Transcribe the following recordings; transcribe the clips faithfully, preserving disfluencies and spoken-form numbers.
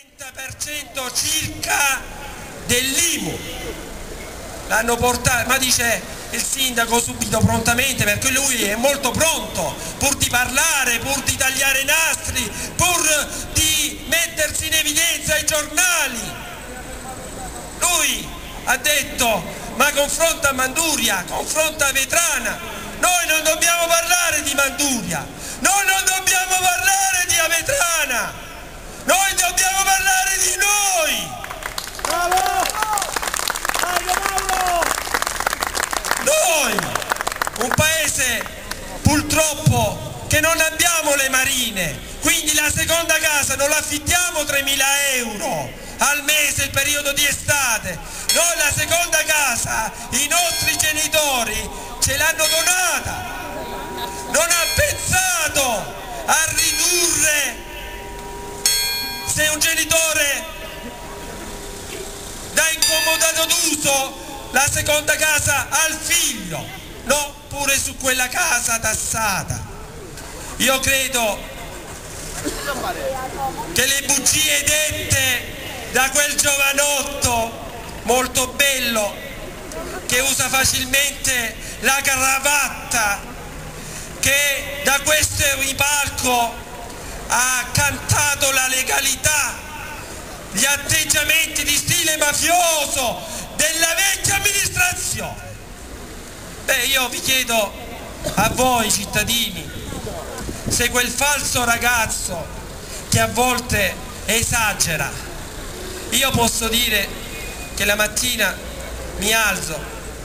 trenta per cento circa dell'I M U l'hanno portato, ma dice il sindaco subito prontamente, perché lui è molto pronto, pur di parlare, pur di tagliare nastri, pur di mettersi in evidenza ai giornali. Lui ha detto: ma confronta Manduria, confronta Avetrana, noi non dobbiamo parlare di Manduria, noi non dobbiamo parlare di Avetrana, noi dobbiamo parlare di noi. Bravo! Noi, un paese purtroppo che non abbiamo le marine, quindi la seconda casa non la affittiamo tremila euro al mese il periodo di estate, noi la seconda casa i nostri genitori ce l'hanno donata, non ha pensato a ridurre, se un genitore dà incomodato d'uso la seconda casa al figlio, no, pure su quella casa tassata. Io credo che le bugie dette da quel giovanotto molto bello che usa facilmente la cravatta, che da questo palco ha cantato la legalità, gli atteggiamenti di stile mafioso della vecchia amministrazione. Beh, io vi chiedo a voi cittadini, se quel falso ragazzo che a volte esagera, io posso dire che la mattina mi alzo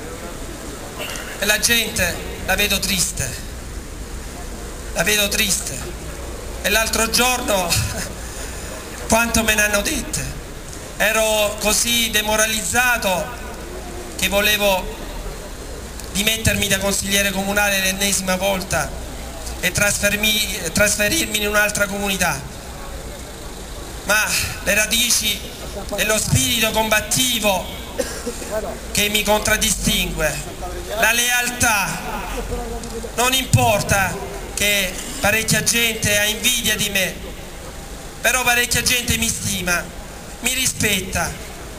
e la gente la vedo triste, la vedo triste, e l'altro giorno quanto me ne hanno dette, ero così demoralizzato che volevo dimettermi da consigliere comunale l'ennesima volta e trasferirmi, trasferirmi in un'altra comunità, ma le radici e lo spirito combattivo che mi contraddistingue, la lealtà, non importa che parecchia gente ha invidia di me, però parecchia gente mi stima, mi rispetta,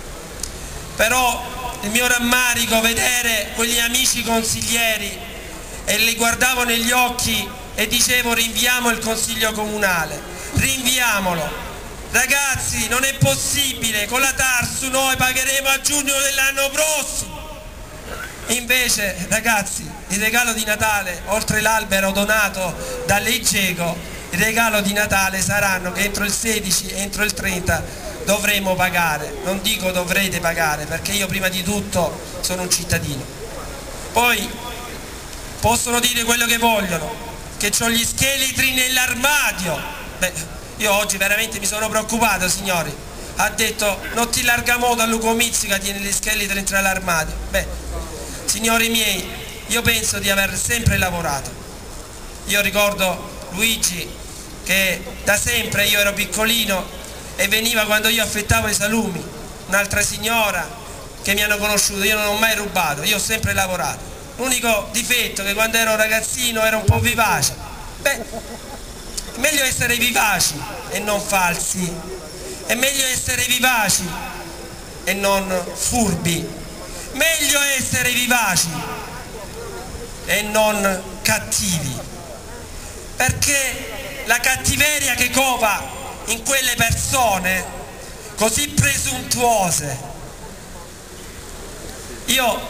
però il mio rammarico vedere quegli amici consiglieri e li guardavo negli occhi e dicevo: rinviamo il consiglio comunale, rinviamolo, ragazzi, non è possibile, con la Tarsu noi pagheremo a giugno dell'anno prossimo. Invece, ragazzi, il regalo di Natale, oltre l'albero donato dall'Igeco, il regalo di Natale saranno che entro il sedici, entro il trenta dovremo pagare, non dico dovrete pagare, perché io prima di tutto sono un cittadino. Poi possono dire quello che vogliono, che ho gli scheletri nell'armadio. Beh, io oggi veramente mi sono preoccupato, signori. Ha detto: non ti larga modo a Luco Mizzica, tiene gli scheletri dentro l'armadio. Beh, signori miei, io penso di aver sempre lavorato. Io ricordo Luigi che da sempre, io ero piccolino e veniva quando io affettavo i salumi, un'altra signora che mi hanno conosciuto, io non ho mai rubato, io ho sempre lavorato. L'unico difetto è che quando ero ragazzino ero un po' vivace. Beh, è meglio essere vivaci e non falsi, è meglio essere vivaci e non furbi, meglio essere vivaci e non cattivi, perché la cattiveria che cova in quelle persone così presuntuose, io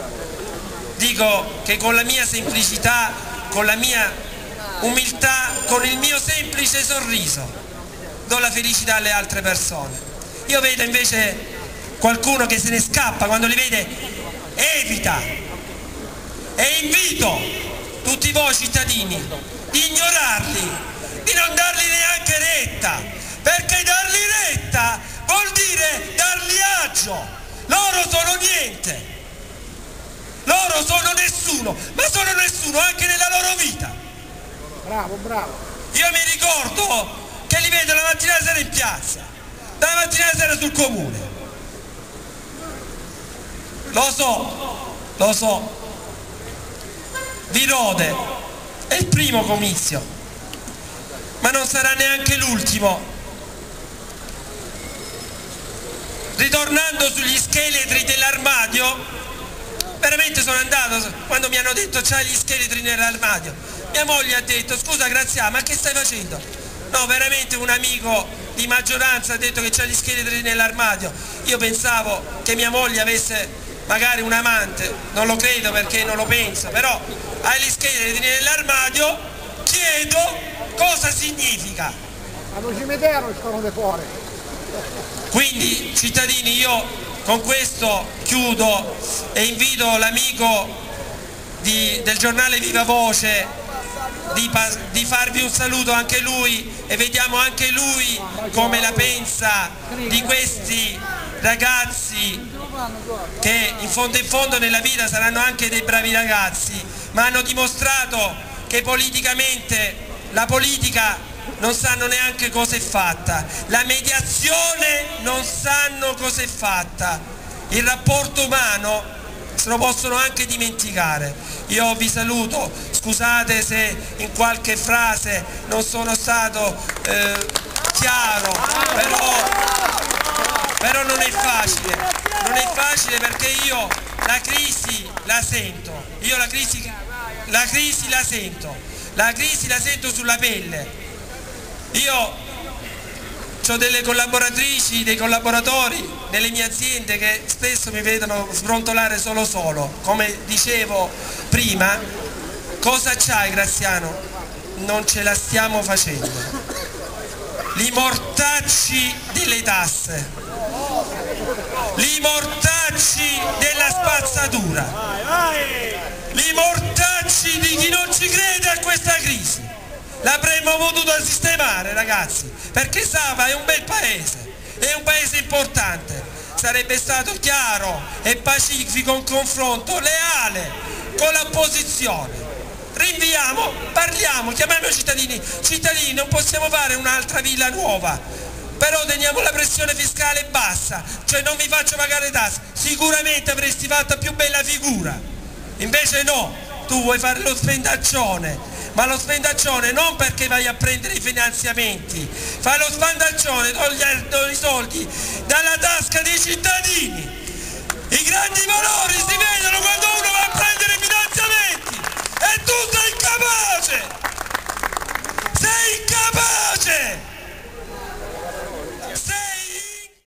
dico che con la mia semplicità, con la mia umiltà, con il mio semplice sorriso do la felicità alle altre persone. Io vedo invece qualcuno che se ne scappa, quando li vede evita, e invito tutti voi cittadini di ignorarli, di non dargli neanche retta, perché dargli retta vuol dire dargli agio. Loro sono niente, loro sono nessuno, ma sono nessuno anche nella loro vita. Bravo, bravo. Io mi ricordo che li vedo la mattina e la sera in piazza, dalla mattina alla sera sul comune. Lo so, lo so, Virode è il primo comizio, ma non sarà neanche l'ultimo. ritornando sugli scheletri dell'armadio, veramente sono andato, quando mi hanno detto c'hai gli scheletri nell'armadio, mia moglie ha detto scusa Graziano, ma che stai facendo? No, veramente un amico di maggioranza ha detto che c'ha gli scheletri nell'armadio. Io pensavo che mia moglie avesse magari un amante, non lo credo perché non lo penso, però hai gli scheletri nell'armadio, chiedo cosa significa. Allo cimitero sono de fuori. Quindi cittadini, io con questo chiudo e invito l'amico del giornale Viva Voce di, di farvi un saluto anche lui e vediamo anche lui come la pensa di questi ragazzi che in fondo in fondo nella vita saranno anche dei bravi ragazzi, ma hanno dimostrato che politicamente la politica non sanno neanche cosa è fatta, la mediazione non sanno cosa è fatta, il rapporto umano se lo possono anche dimenticare. Io vi saluto, scusate se in qualche frase non sono stato eh, chiaro, però, però non è facile, non è facile perché io la crisi la sento, io la crisi, la crisi la sento, la crisi la sento sulla pelle. Io ho delle collaboratrici, dei collaboratori nelle mie aziende che spesso mi vedono sbrontolare solo solo. Come dicevo prima, cosa c'hai Graziano? Non ce la stiamo facendo. Li mortacci delle tasse, li mortacci della spazzatura, li mortacci di chi non ci crede a questa crisi. L'avremmo potuto sistemare ragazzi, perché Sava è un bel paese, è un paese importante, sarebbe stato chiaro e pacifico un confronto leale con l'opposizione. Rinviamo, parliamo, chiamiamo i cittadini, cittadini non possiamo fare un'altra Villa Nuova, però teniamo la pressione fiscale bassa, cioè non vi faccio pagare tasse, sicuramente avresti fatto più bella figura, invece no, tu vuoi fare lo spendaccione. Ma lo spendaccione non perché vai a prendere i finanziamenti, fai lo spendaccione togliendo i soldi dalla tasca dei cittadini, i grandi